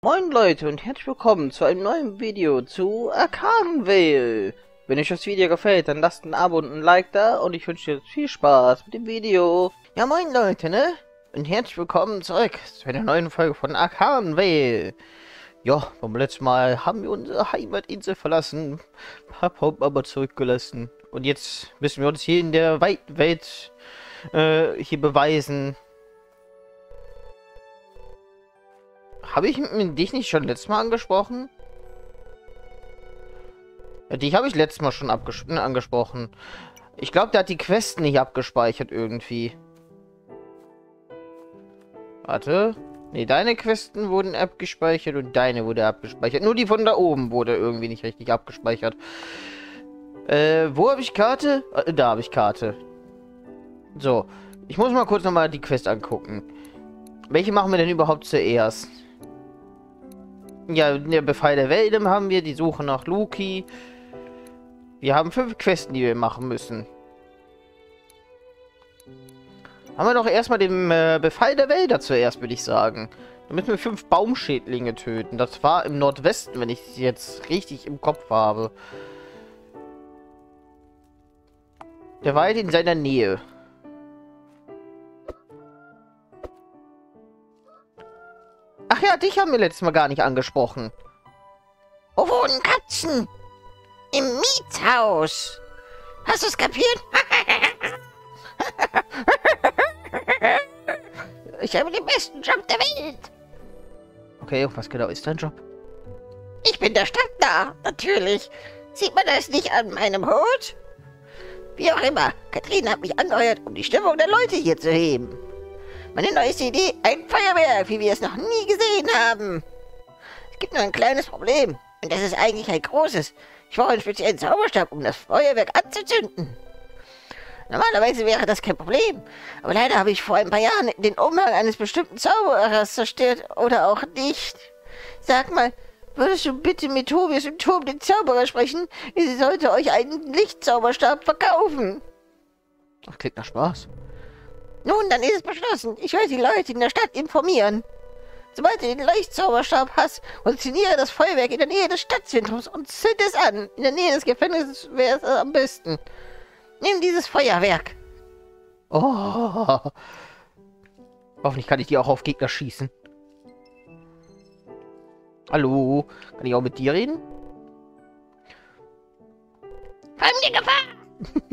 Moin Leute und herzlich willkommen zu einem neuen Video zu Arcanvale. Wenn euch das Video gefällt, dann lasst ein Abo und ein Like da und ich wünsche euch viel Spaß mit dem Video. Ja moin Leute, ne? Und herzlich willkommen zurück zu einer neuen Folge von Arcanvale. Ja, beim letzten Mal haben wir unsere Heimatinsel verlassen, haben aber zurückgelassen. Und jetzt müssen wir uns hier in der weiten Welt hier beweisen. Habe ich dich nicht schon letztes Mal angesprochen? Ja, dich habe ich letztes Mal schon angesprochen. Ich glaube, der hat die Quests nicht abgespeichert irgendwie. Warte. Ne, deine Questen wurden abgespeichert und deine wurde abgespeichert. Nur die von da oben wurde irgendwie nicht richtig abgespeichert. Wo habe ich Karte? Da habe ich Karte. So. Ich muss mal kurz nochmal die Quest angucken. Welche machen wir denn überhaupt zuerst? Ja, der Befehl der Wälder haben wir, die Suche nach Loki. Wir haben 5 Questen, die wir machen müssen. Haben wir doch erstmal den Befehl der Wälder zuerst, würde ich sagen. Da müssen wir 5 Baumschädlinge töten. Das war im Nordwesten, wenn ich es jetzt richtig im Kopf habe. Der Wald in seiner Nähe. Ach ja, dich haben wir letztes Mal gar nicht angesprochen. Wo wohnen Katzen? Im Mietshaus. Hast du es kapiert? Ich habe den besten Job der Welt. Okay, was genau ist dein Job? Ich bin der Stadtnarr, natürlich. Sieht man das nicht an meinem Hut? Wie auch immer, Kathrin hat mich angeheuert, um die Stimmung der Leute hier zu heben. Meine neueste Idee, ein Feuerwerk, wie wir es noch nie gesehen haben. Es gibt nur ein kleines Problem. Und das ist eigentlich ein großes. Ich brauche einen speziellen Zauberstab, um das Feuerwerk anzuzünden. Normalerweise wäre das kein Problem. Aber leider habe ich vor ein paar Jahren den Umhang eines bestimmten Zauberers zerstört. Oder auch nicht. Sag mal, würdest du bitte mit Tobias im Turm, den Zauberer, sprechen? Sie sollte euch einen Lichtzauberstab verkaufen. Ach, klingt nach Spaß. Nun, dann ist es beschlossen. Ich werde die Leute in der Stadt informieren. Sobald du den Leuchtzauberstab hast, positioniere das Feuerwerk in der Nähe des Stadtzentrums und zünd es an. In der Nähe des Gefängnisses wäre es am besten. Nimm dieses Feuerwerk. Oh. Hoffentlich kann ich die auch auf Gegner schießen. Hallo? Kann ich auch mit dir reden? Fremde Gefahr!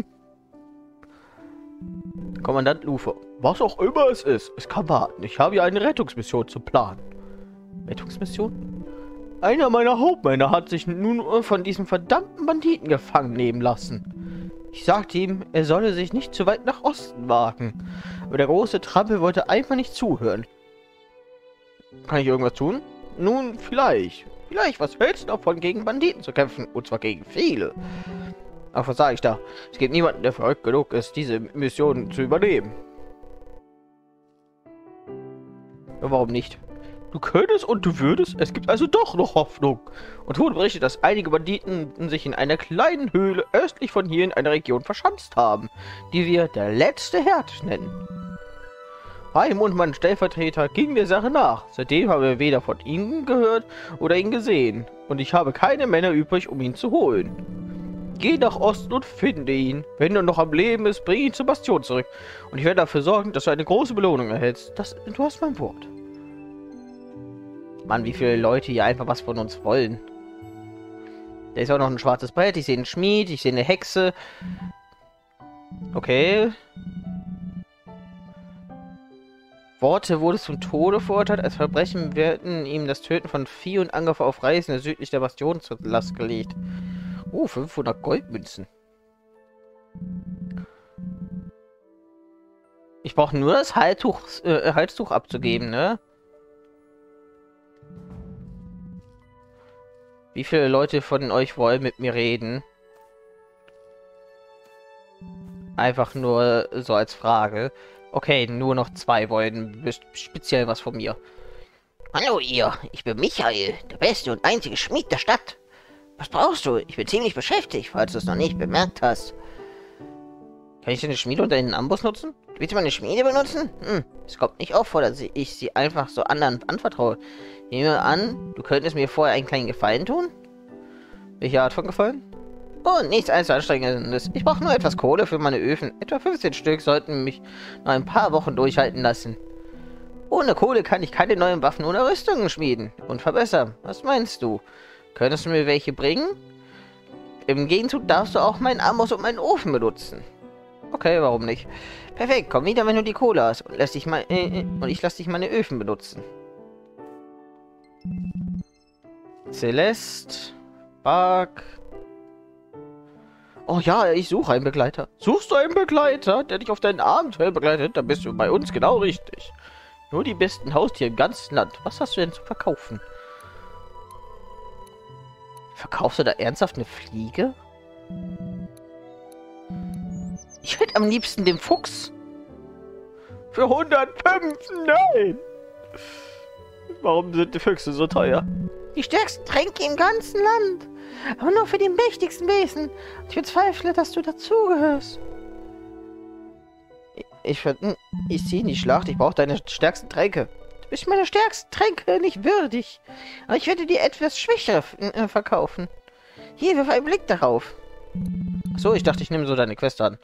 Kommandant Lufer. Was auch immer es ist, es kann warten. Ich habe hier eine Rettungsmission zu planen. Rettungsmission? Einer meiner Hauptmänner hat sich nun von diesem verdammten Banditen gefangen nehmen lassen. Ich sagte ihm, er solle sich nicht zu weit nach Osten wagen. Aber der große Trampel wollte einfach nicht zuhören. Kann ich irgendwas tun? Nun, vielleicht. Vielleicht, was hältst du davon, gegen Banditen zu kämpfen? Und zwar gegen viele. Ach, was sage ich da? Es gibt niemanden, der verrückt genug ist, diese Mission zu übernehmen. Ja, warum nicht? Du könntest und du würdest. Es gibt also doch noch Hoffnung. Und Tod berichtet, dass einige Banditen sich in einer kleinen Höhle östlich von hier in einer Region verschanzt haben, die wir der letzte Herd nennen. Heim und mein Stellvertreter gingen der Sache nach. Seitdem haben wir weder von ihnen gehört oder ihn gesehen. Und ich habe keine Männer übrig, um ihn zu holen. Geh nach Osten und finde ihn. Wenn er noch am Leben ist, bring ihn zur Bastion zurück. Und ich werde dafür sorgen, dass du eine große Belohnung erhältst. Du hast mein Wort. Mann, wie viele Leute hier einfach was von uns wollen. Da ist auch noch ein schwarzes Brett. Ich sehe einen Schmied. Ich sehe eine Hexe. Okay. Worte wurde zum Tode verurteilt. Als Verbrechen werden ihm das Töten von Vieh und Angriff auf Reisende südlich der Bastion zur Last gelegt. 500 Goldmünzen. Ich brauche nur das Halstuch abzugeben, ne? Wie viele Leute von euch wollen mit mir reden? Einfach nur so als Frage. Okay, nur noch 2 wollen speziell was von mir. Hallo ihr, ich bin Michael, der beste und einzige Schmied der Stadt. Was brauchst du? Ich bin ziemlich beschäftigt, falls du es noch nicht bemerkt hast. Kann ich den Schmied unter den Amboss nutzen? Willst du meine Schmiede benutzen? Es kommt nicht auf vor, dass ich sie einfach so anderen anvertraue. Nehme an, du könntest mir vorher einen kleinen Gefallen tun? Welche Art von Gefallen? Oh, nichts allzu Anstrengendes. Ich brauche nur etwas Kohle für meine Öfen. Etwa 15 Stück sollten mich noch ein paar Wochen durchhalten lassen. Ohne Kohle kann ich keine neuen Waffen oder Rüstungen schmieden und verbessern. Was meinst du? Könntest du mir welche bringen? Im Gegenzug darfst du auch meinen Amboss und meinen Ofen benutzen. Okay, warum nicht? Perfekt, komm wieder, wenn du die Kohle hast und ich lass dich meine Öfen benutzen. Celeste, Bark. Oh ja, ich suche einen Begleiter. Suchst du einen Begleiter, der dich auf deinen Abenteuer begleitet? Dann bist du bei uns genau richtig. Nur die besten Haustiere im ganzen Land. Was hast du denn zu verkaufen? Verkaufst du da ernsthaft eine Fliege? Ich hätte am liebsten den Fuchs. Für 105? Nein! Warum sind die Füchse so teuer? Die stärksten Tränke im ganzen Land. Aber nur für die mächtigsten Wesen. Ich bezweifle, dass du dazugehörst. Ich ziehe in die Schlacht. Ich brauche deine stärksten Tränke. Du bist meine stärksten Tränke nicht würdig. Aber ich werde dir etwas schwächere verkaufen. Hier, wirf einen Blick darauf. Achso, ich dachte, ich nehme so deine Quest an.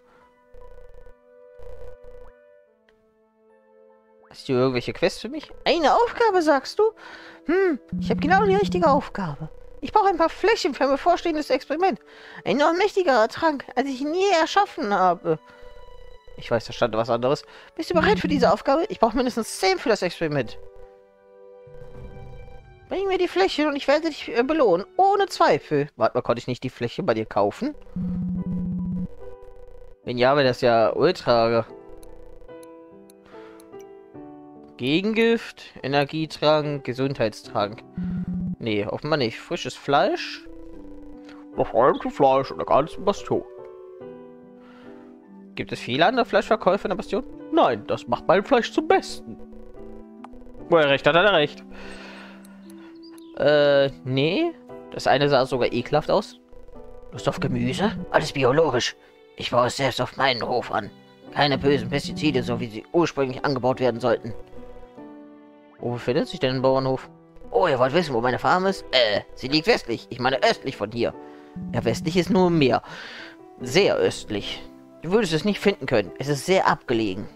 Hast du irgendwelche Quests für mich? Eine Aufgabe, sagst du? Ich habe genau die richtige Aufgabe. Ich brauche ein paar Fläschchen für ein bevorstehendes Experiment. Ein noch mächtigerer Trank, als ich ihn je erschaffen habe. Ich weiß, da stand was anderes. Bist du bereit für diese Aufgabe? Ich brauche mindestens 10 für das Experiment. Bring mir die Fläche und ich werde dich belohnen. Ohne Zweifel. Warte mal, konnte ich nicht die Fläche bei dir kaufen? Wenn ja, wäre das ja ultra... Gegengift, Energietrank, Gesundheitstrank. Nee, offenbar nicht. Frisches Fleisch. Noch alte Fleisch und der ganzen Bastion. Gibt es viele andere Fleischverkäufe in der Bastion? Nein, das macht mein Fleisch zum Besten. Wo er recht hat, hat er recht. Nee. Das eine sah sogar ekelhaft aus. Lust auf Gemüse? Alles biologisch. Ich baue es selbst auf meinen Hof an. Keine bösen Pestizide, so wie sie ursprünglich angebaut werden sollten. Wo befindet sich denn ein Bauernhof? Oh, ihr wollt wissen, wo meine Farm ist? Sie liegt westlich. Ich meine östlich von hier. Ja, westlich ist nur Meer. Sehr östlich. Du würdest es nicht finden können. Es ist sehr abgelegen.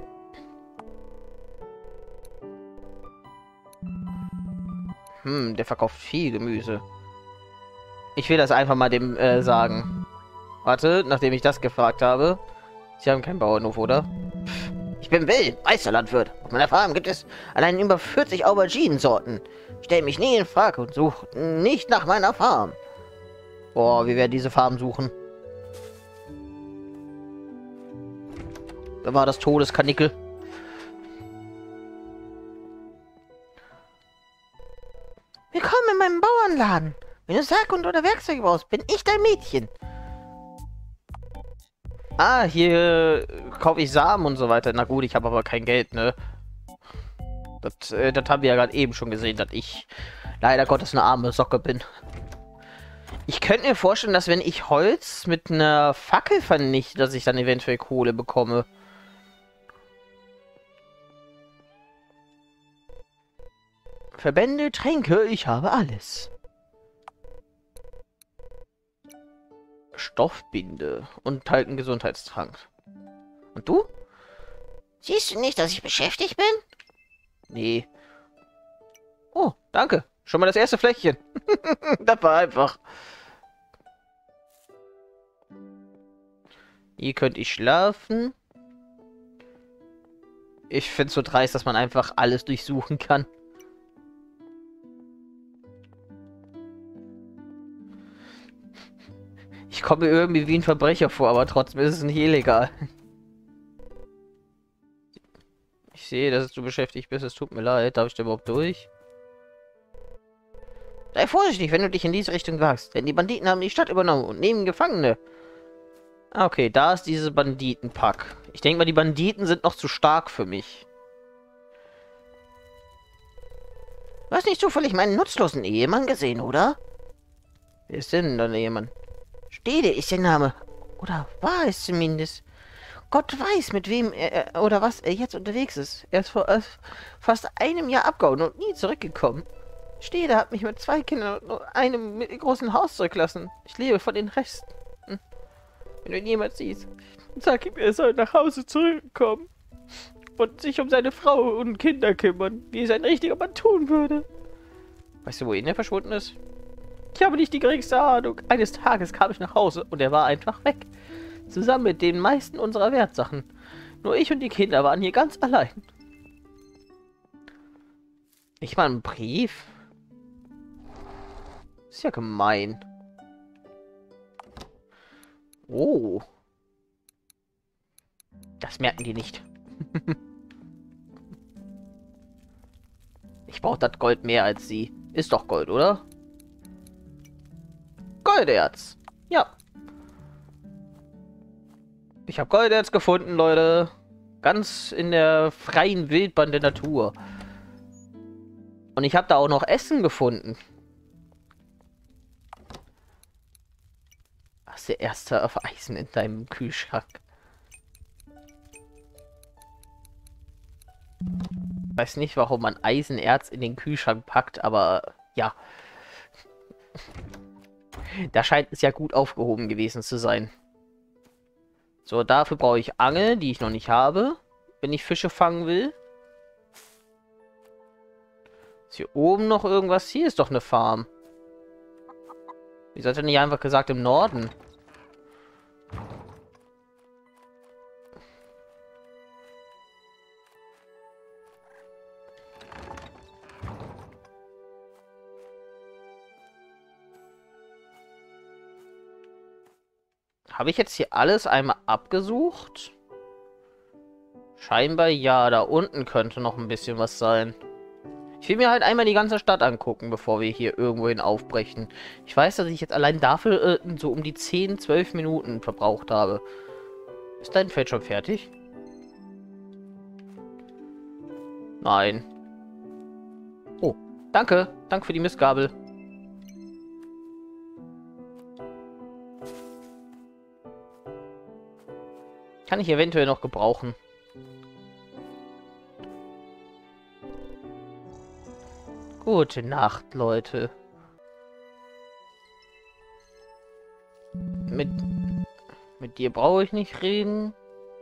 Der verkauft viel Gemüse. Ich will das einfach mal dem sagen. Warte, nachdem ich das gefragt habe. Sie haben keinen Bauernhof, oder? Ich bin Will, Meisterlandwirt. Auf meiner Farm gibt es allein über 40 Auberginen-Sorten. Stell mich nie in Frage und such nicht nach meiner Farm. Boah, wir werden diese Farm suchen. Da war das Todeskanickel. Willkommen in meinem Bauernladen. Wenn du Saatgut oder Werkzeuge brauchst, bin ich dein Mädchen. Ah, hier kaufe ich Samen und so weiter. Na gut, ich habe aber kein Geld, ne? Das haben wir ja gerade eben schon gesehen, dass ich leider Gottes eine arme Socke bin. Ich könnte mir vorstellen, dass wenn ich Holz mit einer Fackel vernichte, dass ich dann eventuell Kohle bekomme. Verbände, Tränke, ich habe alles. Stoffbinde und halt einen Gesundheitstrank. Und du? Siehst du nicht, dass ich beschäftigt bin? Nee. Oh, danke. Schon mal das erste Fläschchen. Das war einfach. Hier könnte ich schlafen. Ich finde es so dreist, dass man einfach alles durchsuchen kann. Ich komme mir irgendwie wie ein Verbrecher vor, aber trotzdem ist es nicht illegal. Ich sehe, dass du beschäftigt bist. Es tut mir leid. Darf ich da überhaupt durch? Sei vorsichtig, wenn du dich in diese Richtung wagst, denn die Banditen haben die Stadt übernommen und nehmen Gefangene. Ah, okay, da ist dieses Banditenpack. Ich denke mal, die Banditen sind noch zu stark für mich. Du hast nicht zufällig meinen nutzlosen Ehemann gesehen, oder? Wer ist denn dein Ehemann? Stede ist der Name. Oder war es zumindest. Gott weiß, mit wem er oder was er jetzt unterwegs ist. Er ist vor fast einem Jahr abgehauen und nie zurückgekommen. Stede hat mich mit 2 Kindern und nur einem großen Haus zurückgelassen. Ich lebe von den Resten. Wenn du ihn jemals siehst, sag ihm, er soll nach Hause zurückkommen und sich um seine Frau und Kinder kümmern, wie es ein richtiger Mann tun würde. Weißt du, wohin er verschwunden ist? Ich habe nicht die geringste Ahnung. Eines Tages kam ich nach Hause und er war einfach weg. Zusammen mit den meisten unserer Wertsachen. Nur ich und die Kinder waren hier ganz allein. Nicht mal ein Brief? Ist ja gemein. Oh. Das merken die nicht. Ich brauche das Gold mehr als sie. Ist doch Gold, oder? Golderz. Ja. Ich habe Golderz gefunden, Leute. Ganz in der freien Wildbahn der Natur. Und ich habe da auch noch Essen gefunden. Was der erste auf Eisen in deinem Kühlschrank? Ich weiß nicht, warum man Eisenerz in den Kühlschrank packt, aber ja. Da scheint es ja gut aufgehoben gewesen zu sein. So, dafür brauche ich Angeln, die ich noch nicht habe, wenn ich Fische fangen will. Ist hier oben noch irgendwas? Hier ist doch eine Farm. Wieso hat er nicht einfach gesagt im Norden? Habe ich jetzt hier alles einmal abgesucht? Scheinbar ja, da unten könnte noch ein bisschen was sein. Ich will mir halt einmal die ganze Stadt angucken, bevor wir hier irgendwohin aufbrechen. Ich weiß, dass ich jetzt allein dafür so um die 10, 12 Minuten verbraucht habe. Ist dein Feld schon fertig? Nein. Oh, danke. Danke für die Mistgabel. Kann ich eventuell noch gebrauchen. Gute Nacht, Leute. Mit dir brauche ich nicht reden.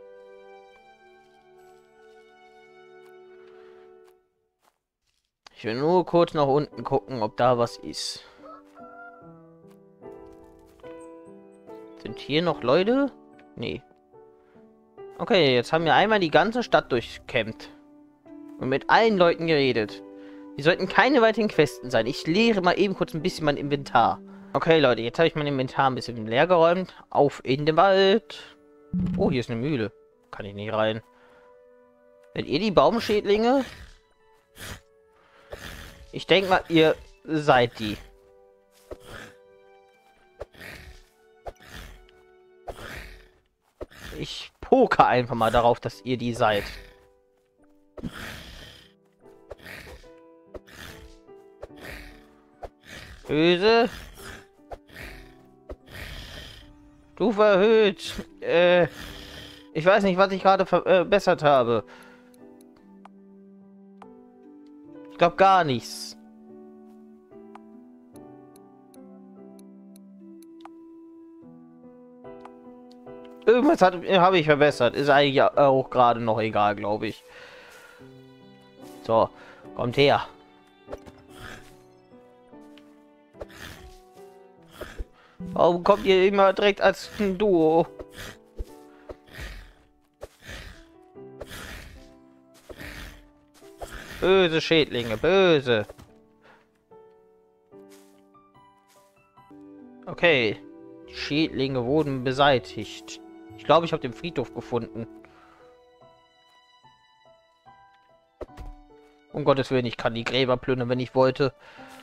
Ich will nur kurz nach unten gucken, ob da was ist. Sind hier noch Leute? Nee. Okay, jetzt haben wir einmal die ganze Stadt durchkämmt. Und mit allen Leuten geredet. Wir sollten keine weiteren Questen sein. Ich leere mal eben kurz ein bisschen mein Inventar. Okay, Leute, jetzt habe ich mein Inventar ein bisschen leer geräumt. Auf in den Wald. Oh, hier ist eine Mühle. Kann ich nicht rein. Seid ihr die Baumschädlinge? Ich denke mal, ihr seid die. Ich poker einfach mal darauf, dass ihr die seid. Böse. Du verhöht. Ich weiß nicht, was ich gerade verbessert habe. Ich glaube gar nichts. Irgendwas habe ich verbessert. Ist eigentlich auch gerade noch egal, glaube ich. So, kommt her. Warum kommt ihr immer direkt als ein Duo? Böse Schädlinge, böse. Okay. Die Schädlinge wurden beseitigt. Ich glaube, ich habe den Friedhof gefunden. Um Gottes Willen, ich kann die Gräber plündern, wenn ich wollte.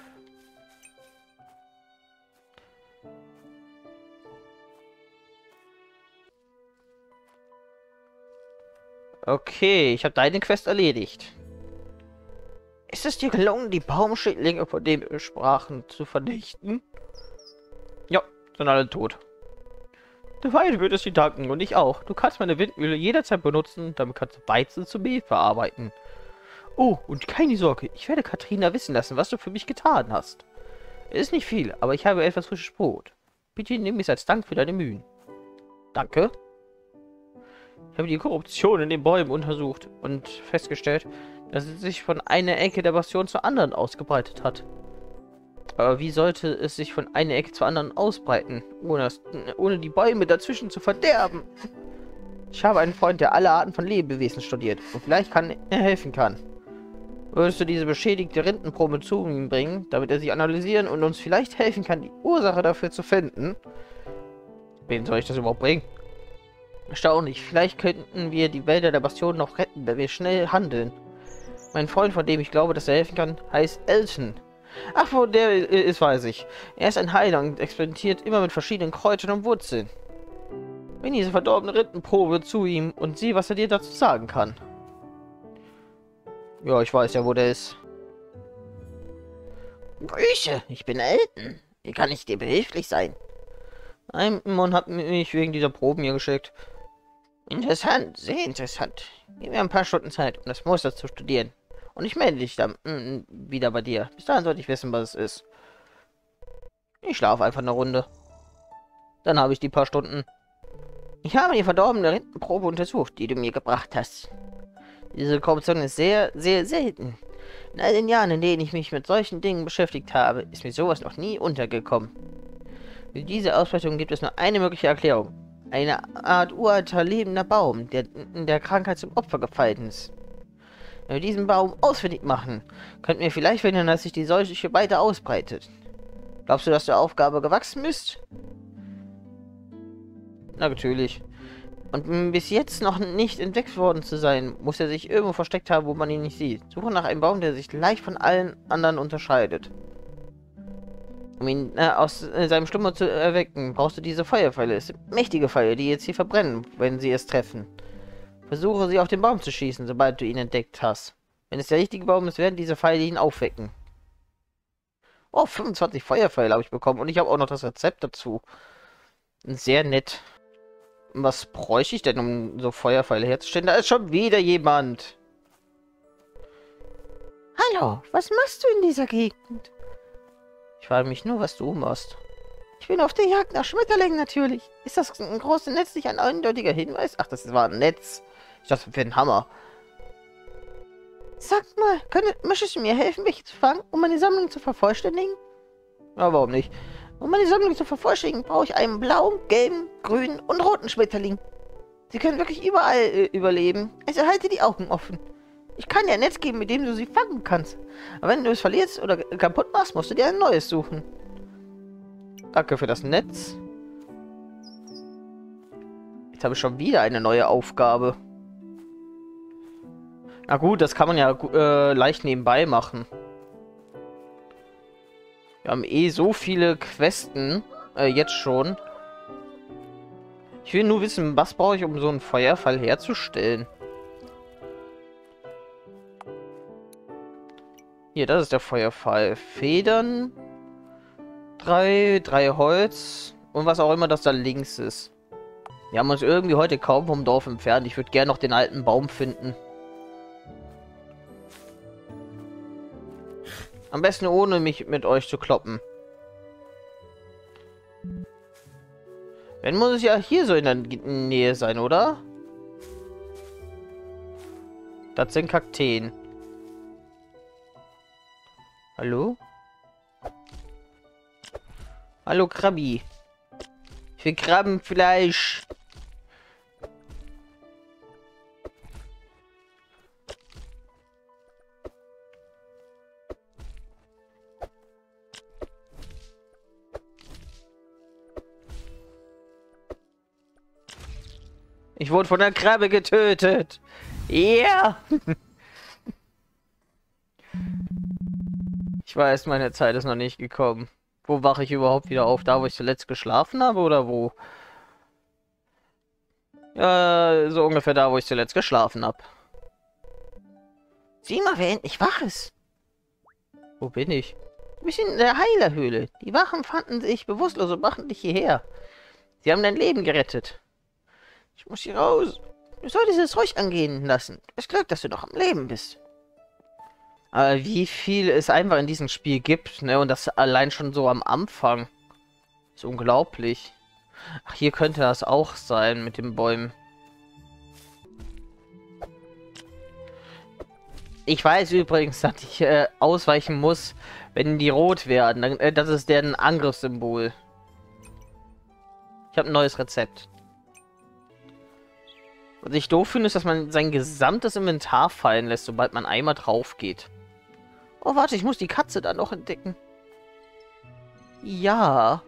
Okay, ich habe deine Quest erledigt. Ist es dir gelungen, die Baumschädlinge, von denen wir sprachen, zu vernichten? Ja, sind alle tot. Der Weide wird es dir danken und ich auch. Du kannst meine Windmühle jederzeit benutzen, damit kannst du Weizen zu Mehl verarbeiten. Oh, und keine Sorge, ich werde Katrina wissen lassen, was du für mich getan hast. Es ist nicht viel, aber ich habe etwas frisches Brot. Bitte nimm es als Dank für deine Mühen. Danke. Ich habe die Korruption in den Bäumen untersucht und festgestellt, dass es sich von einer Ecke der Bastion zur anderen ausgebreitet hat. Aber wie sollte es sich von einer Ecke zur anderen ausbreiten, ohne die Bäume dazwischen zu verderben? Ich habe einen Freund, der alle Arten von Lebewesen studiert und vielleicht helfen kann. Würdest du diese beschädigte Rindenprobe zu ihm bringen, damit er sie analysieren und uns vielleicht helfen kann, die Ursache dafür zu finden? Wen soll ich das überhaupt bringen? Erstaunlich, vielleicht könnten wir die Wälder der Bastion noch retten, wenn wir schnell handeln. Mein Freund, von dem ich glaube, dass er helfen kann, heißt Elton. Ach, wo der ist, weiß ich. Er ist ein Heiler und experimentiert immer mit verschiedenen Kräutern und Wurzeln. Bring diese verdorbene Rindenprobe zu ihm und sieh, was er dir dazu sagen kann. Ja, ich weiß ja, wo der ist. Grüße, ich bin Elton. Wie kann ich dir behilflich sein? Ein Mann hat mich wegen dieser Proben hier geschickt. Interessant, sehr interessant. Gib mir ein paar Stunden Zeit, um das Muster zu studieren. Und ich melde dich dann wieder bei dir. Bis dahin sollte ich wissen, was es ist. Ich schlafe einfach eine Runde. Dann habe ich die paar Stunden. Ich habe die verdorbene Rindenprobe untersucht, die du mir gebracht hast. Diese Korruption ist sehr, sehr selten. In all den Jahren, in denen ich mich mit solchen Dingen beschäftigt habe, ist mir sowas noch nie untergekommen. Für diese Ausbreitung gibt es nur eine mögliche Erklärung. Eine Art uralter lebender Baum, der in der Krankheit zum Opfer gefallen ist. Wenn wir diesen Baum ausfindig machen, könnten wir vielleicht verhindern, dass sich die Seuche weiter ausbreitet. Glaubst du, dass der Aufgabe gewachsen bist? Na, natürlich. Und bis jetzt noch nicht entdeckt worden zu sein, muss er sich irgendwo versteckt haben, wo man ihn nicht sieht. Suche nach einem Baum, der sich leicht von allen anderen unterscheidet. Um ihn aus seinem Schlummer zu erwecken, brauchst du diese Feuerpfeile. Es sind mächtige Pfeile, die jetzt hier verbrennen, wenn sie es treffen. Versuche sie auf den Baum zu schießen, sobald du ihn entdeckt hast. Wenn es der richtige Baum ist, werden diese Pfeile ihn aufwecken. Oh, 25 Feuerpfeile habe ich bekommen und ich habe auch noch das Rezept dazu. Sehr nett. Was bräuchte ich denn, um so Feuerpfeile herzustellen? Da ist schon wieder jemand. Hallo, was machst du in dieser Gegend? Ich frage mich nur, was du machst. Ich bin auf der Jagd nach Schmetterlingen natürlich. Ist das ein großes Netz nicht ein eindeutiger Hinweis? Ach, das war ein Netz. Ich dachte, das wäre ein Hammer. Sag mal, möchtest du mir helfen, welche zu fangen, um meine Sammlung zu vervollständigen? Ja, warum nicht? Um meine Sammlung zu vervollständigen, brauche ich einen blauen, gelben, grünen und roten Schmetterling. Sie können wirklich überall überleben. Also halte die Augen offen. Ich kann dir ein Netz geben, mit dem du sie fangen kannst. Aber wenn du es verlierst oder kaputt machst, musst du dir ein neues suchen. Danke für das Netz. Jetzt habe ich schon wieder eine neue Aufgabe. Na gut, das kann man ja leicht nebenbei machen. Wir haben eh so viele Questen jetzt schon. Ich will nur wissen, was brauche ich, um so einen Feuerfall herzustellen. Hier, das ist der Feuerfall. Federn. 3 Holz. Und was auch immer das da links ist. Wir haben uns irgendwie heute kaum vom Dorf entfernt. Ich würde gerne noch den alten Baum finden. Am besten ohne mich mit euch zu kloppen. Wenn muss es ja hier so in der Nähe sein, oder? Das sind Kakteen. Hallo? Hallo, Krabbi. Ich will Krabbenfleisch. Ich wurde von der Krabbe getötet. Ja. Yeah. Ich weiß, meine Zeit ist noch nicht gekommen. Wo wache ich überhaupt wieder auf? Da, wo ich zuletzt geschlafen habe, oder wo? Ja, so ungefähr da, wo ich zuletzt geschlafen habe. Sieh mal, wer endlich wach ist. Wo bin ich? Du bist in der Heilerhöhle. Die Wachen fanden sich bewusstlos und brachten dich hierher. Sie haben dein Leben gerettet. Ich muss hier raus. Du solltest es ruhig angehen lassen. Es Glück, dass du noch am Leben bist. Aber wie viel es einfach in diesem Spiel gibt, ne? Und das allein schon so am Anfang. Ist unglaublich. Ach, hier könnte das auch sein mit den Bäumen. Ich weiß übrigens, dass ich ausweichen muss, wenn die rot werden. Dann, das ist deren Angriffssymbol. Ich habe ein neues Rezept. Was ich doof finde, ist, dass man sein gesamtes Inventar fallen lässt, sobald man einmal drauf geht. Oh, warte, ich muss die Katze da noch entdecken. Ja.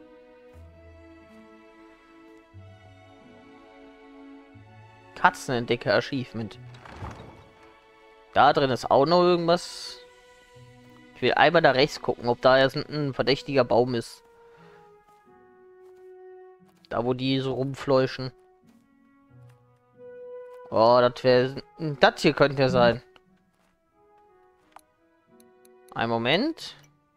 Katzenentdecker Achievement. Da drin ist auch noch irgendwas. Ich will einmal da rechts gucken, ob da jetzt ein verdächtiger Baum ist. Da, wo die so rumfleuschen. Oh, das wäre... Das hier könnte ja sein. Ein Moment.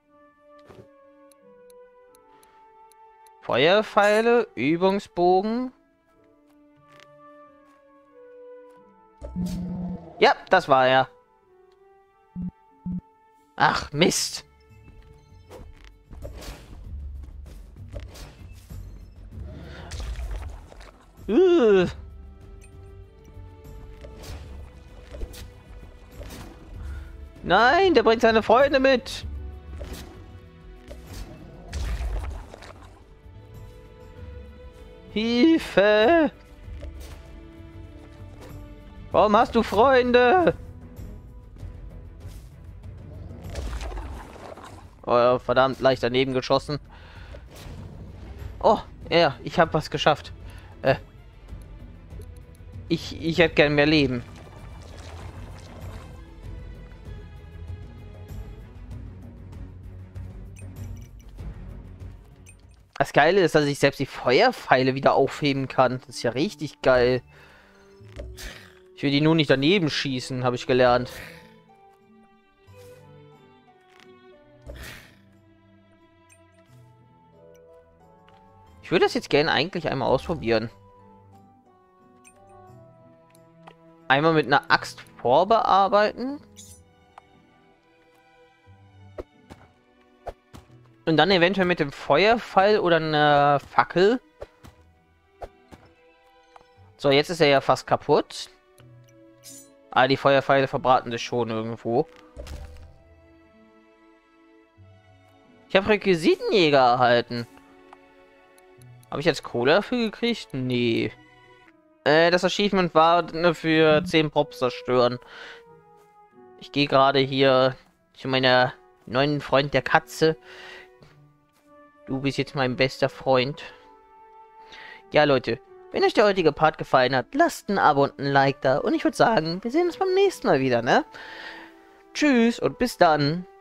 Feuerpfeile, Übungsbogen. Ja, das war er. Ach, Mist. Nein, der bringt seine Freunde mit. Hilfe! Warum hast du Freunde? Oh, verdammt, leicht daneben geschossen. Oh, ja, ich habe was geschafft. Ich hätte gern mehr Leben. Das Geile ist, dass ich selbst die Feuerpfeile wieder aufheben kann. Das ist ja richtig geil. Ich will die nur nicht daneben schießen, habe ich gelernt. Ich würde das jetzt gerne eigentlich einmal ausprobieren. Einmal mit einer Axt vorbearbeiten. Und dann eventuell mit dem Feuerpfeil oder einer Fackel. So, jetzt ist er ja fast kaputt. Ah, die Feuerpfeile verbraten sich schon irgendwo. Ich habe Requisitenjäger erhalten. Habe ich jetzt Kohle dafür gekriegt? Nee. Das Achievement war für 10 Props zerstören. Ich gehe gerade hier zu meiner neuen Freund der Katze. Du bist jetzt mein bester Freund. Ja, Leute. Wenn euch der heutige Part gefallen hat, lasst ein Abo und ein Like da. Und ich würde sagen, wir sehen uns beim nächsten Mal wieder, ne? Tschüss und bis dann.